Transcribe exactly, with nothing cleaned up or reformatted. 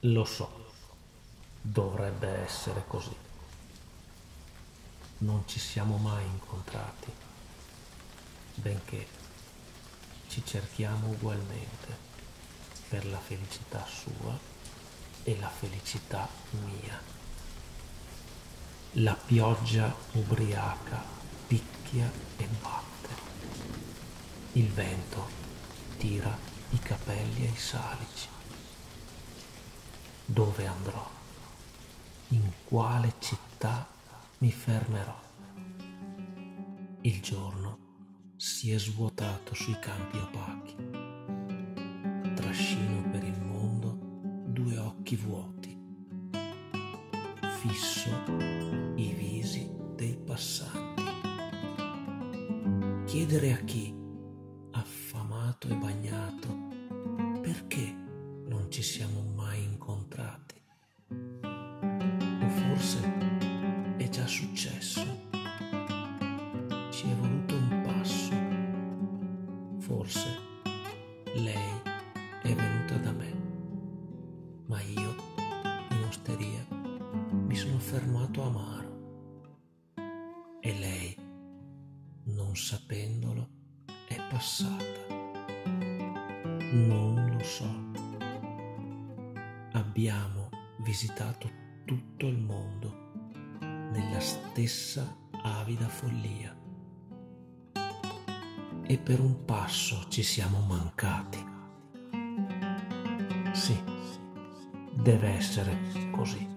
Lo so, dovrebbe essere così. Non ci siamo mai incontrati, benché ci cerchiamo ugualmente per la felicità sua e la felicità mia. La pioggia ubriaca picchia e batte. Il vento tira i capelli ai salici. Dove andrò? In quale città mi fermerò? Il giorno si è svuotato sui campi opachi. Trascino per il mondo due occhi vuoti. Fisso i visi dei passanti. Chiedere a chi, affamato e bagnato, perché non ci siamo mai incontrati. O forse è già successo. Ci è voluto un passo. Forse lei è venuta da me, ma io in osteria mi sono fermato amaro. E lei, non sapendolo, è passata. Non lo so. Abbiamo visitato tutto il mondo nella stessa avida follia e per un passo ci siamo mancati. Sì, deve essere così.